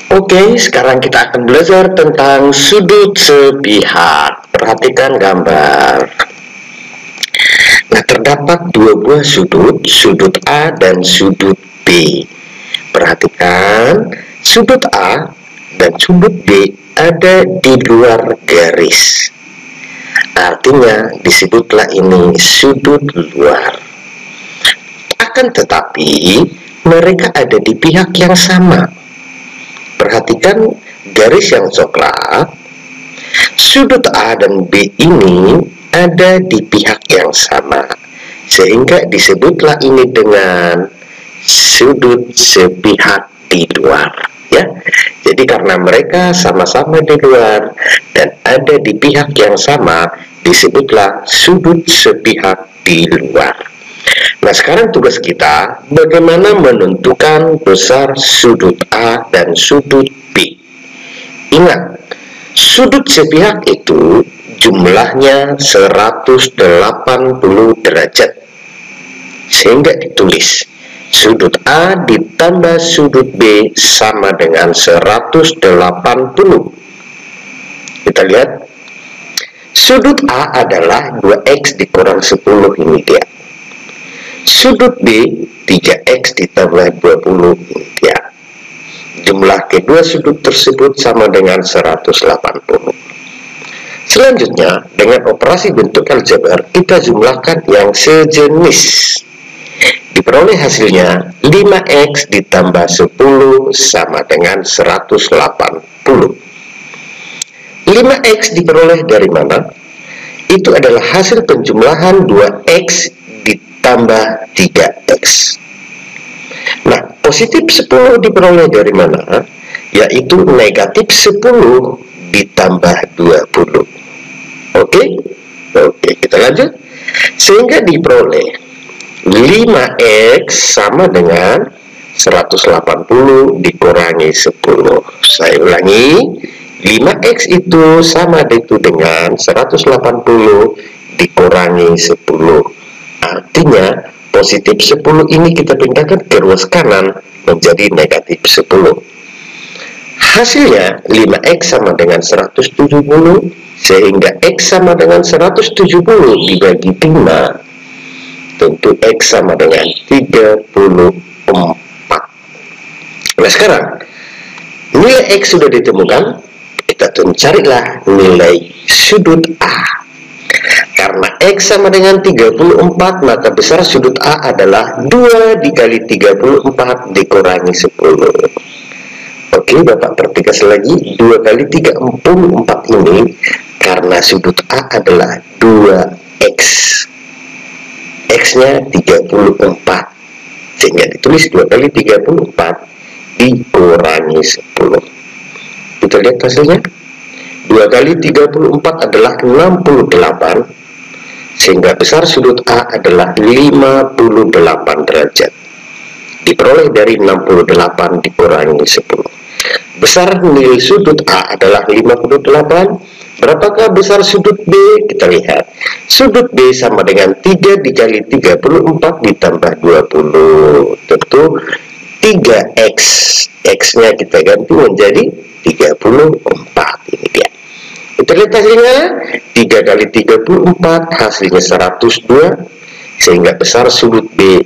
Oke, sekarang kita akan belajar tentang sudut sepihak. Perhatikan gambar. Nah, terdapat dua buah sudut, sudut A dan sudut B. Perhatikan, sudut A dan sudut B ada di luar garis. Artinya, disebutlah ini sudut luar. Akan tetapi, mereka ada di pihak yang sama. Perhatikan garis yang coklat, sudut A dan B ini ada di pihak yang sama, sehingga disebutlah ini dengan sudut sepihak di luar. Ya, jadi karena mereka sama-sama di luar dan ada di pihak yang sama, disebutlah sudut sepihak di luar. Nah, sekarang tugas kita bagaimana menentukan besar sudut A dan sudut B. Ingat, sudut sepihak itu jumlahnya 180 derajat. Sehingga ditulis sudut A ditambah sudut B sama dengan 180. Kita lihat, sudut A adalah 2x dikurang 10, ini dia. Sudut B 3x ditambah 20, ini dia. Jumlah kedua sudut tersebut sama dengan 180. Selanjutnya, dengan operasi bentuk aljabar, kita jumlahkan yang sejenis. Diperoleh hasilnya 5x ditambah 10 sama dengan 180. 5x diperoleh dari mana? Itu adalah hasil penjumlahan 2x ditambah 3x. Nah, positif 10 diperoleh dari mana? Yaitu negatif 10 ditambah 20. Oke, kita lanjut. Sehingga diperoleh 5x sama dengan 180 dikurangi 10. Saya ulangi, 5x itu sama itu dengan 180 dikurangi 10. Artinya, positif 10 ini kita pindahkan ke ruas kanan menjadi negatif 10. Hasilnya, 5x sama dengan 170, sehingga x sama dengan 170 dibagi 5, tentu x sama dengan 34. Nah, sekarang, nilai x sudah ditemukan, kita carilah nilai sudut A. Karena x sama dengan 34, maka besar sudut A adalah 2 dikali 34 dikurangi 10. Oke, Bapak pertegas lagi, 2 kali 34 ini, karena sudut A adalah 2x. X-nya 34. Sehingga ditulis 2 kali 34 dikurangi 10. Kita lihat hasilnya. 2 kali 34 adalah 68, sehingga besar sudut A adalah 58 derajat. Diperoleh dari 68 dikurangi 10. Besar nilai sudut A adalah 58. Berapakah besar sudut B? Kita lihat. Sudut B sama dengan 3 dikali 34 ditambah 20. Tentu 3x. X-nya kita ganti menjadi 34. Ini dia. Kita lihat hasilnya, 3 kali 34 hasilnya 102, sehingga besar sudut B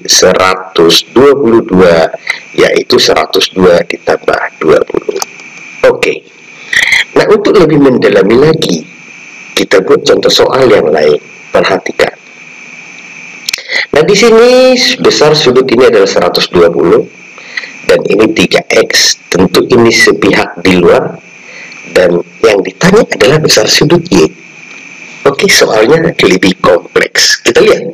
122, yaitu 102 ditambah 20. Oke. Nah, untuk lebih mendalami lagi, kita buat contoh soal yang lain. Perhatikan. Nah, di sini besar sudut ini adalah 120, dan ini 3x, tentu ini sepihak di luar. Dan yang ditanya adalah besar sudut Y. Oke, soalnya lebih kompleks. Kita lihat.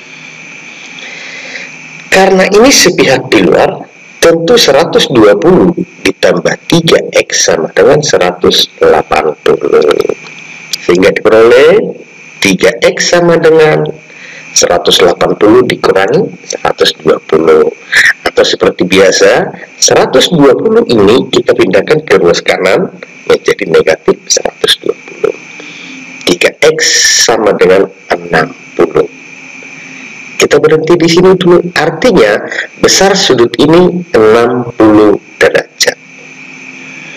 Karena ini sepihak di luar, tentu 120 ditambah 3x sama dengan 180. Sehingga diperoleh 3x sama dengan 180 dikurangi 120. Atau seperti biasa, 120 ini kita pindahkan ke ruas kanan menjadi negatif 120. 3x sama dengan 60. Kita berhenti di sini dulu. Artinya besar sudut ini 60 derajat.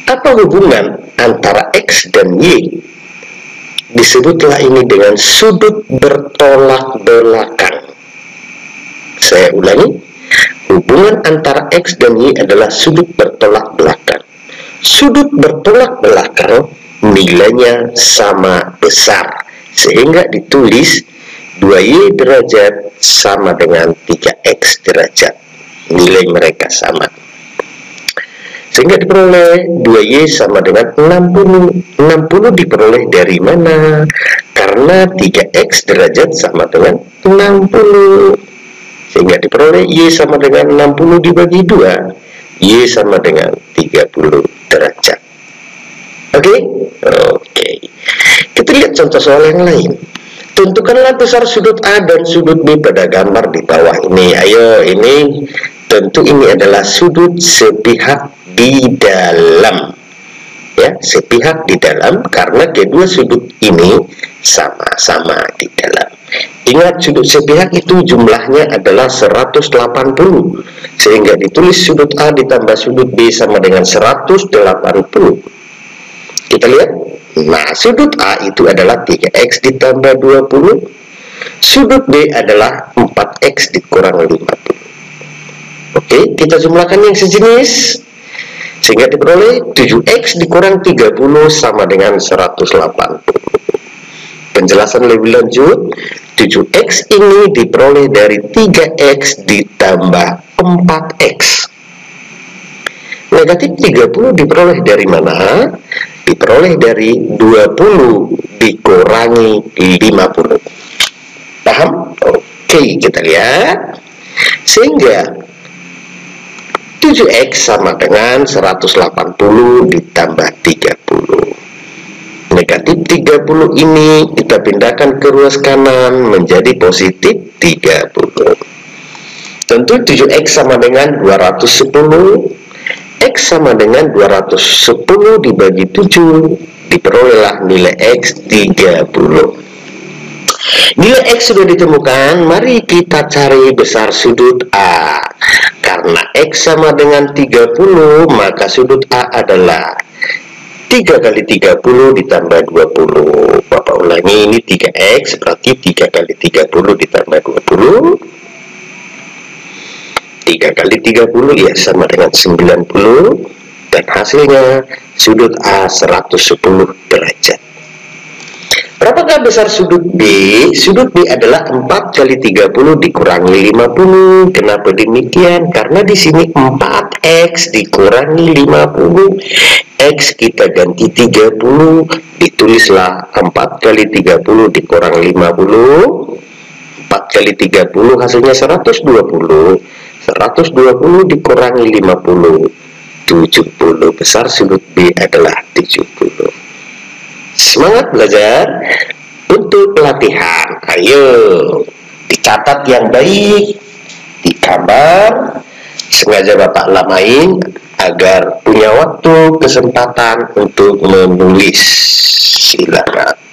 Apa hubungan antara X dan Y? Disebutlah ini dengan sudut bertolak belakang. Saya ulangi, hubungan antara X dan Y adalah sudut bertolak belakang. Sudut bertolak belakang nilainya sama besar, sehingga ditulis 2Y derajat sama dengan 3X derajat. Nilai mereka sama, sehingga diperoleh 2Y sama dengan 60. 60 diperoleh dari mana? Karena 3X derajat sama dengan 60. Sehingga diperoleh Y sama dengan 60 dibagi 2. Y sama dengan 30 derajat. Oke? Kita lihat contoh soal yang lain. Tentukanlah besar sudut A dan sudut B pada gambar di bawah ini. Ayo, ini tentu ini adalah sudut sepihak di dalam, ya, sepihak di dalam, karena kedua sudut ini sama-sama di dalam. Ingat, sudut sepihak itu jumlahnya adalah 180, sehingga ditulis sudut A ditambah sudut B sama dengan 180. Kita lihat, nah sudut A itu adalah 3X ditambah 20, sudut B adalah 4X dikurang 50. Oke, kita jumlahkan yang sejenis, sehingga diperoleh 7X dikurang 30 sama dengan 180. Penjelasan lebih lanjut, 7X ini diperoleh dari 3X ditambah 4X. Negatif 30 diperoleh dari mana? Diperoleh dari 20 dikurangi 50. Paham? Oke, kita lihat. Sehingga 7X sama dengan 180 ditambah 30. Negatif 30 ini kita pindahkan ke ruas kanan menjadi positif 30. Tentu 7X sama dengan 210. X sama dengan 210 dibagi 7. Diperolehlah nilai X 30. Nilai X sudah ditemukan, mari kita cari besar sudut A. Karena X sama dengan 30, maka sudut A adalah 3 kali 30 ditambah 20. Bapak ulangi, ini 3X, berarti 3 kali 30 ditambah 20. 3 kali 30 ya sama dengan 90. Dan hasilnya sudut A 110 derajat. Berapakah besar sudut B? Sudut B adalah 4 kali 30 dikurangi 50. Kenapa demikian? Karena di sini 4X dikurangi 50. X kita ganti 30. Ditulislah 4 kali 30 dikurang 50. 4 kali 30 hasilnya 120. 120 dikurangi 50. 70. Besar sudut B adalah 70. Semangat belajar untuk pelatihan. Ayo dicatat yang baik, digambar, sengaja Bapak lamain agar punya waktu kesempatan untuk menulis. Silakan.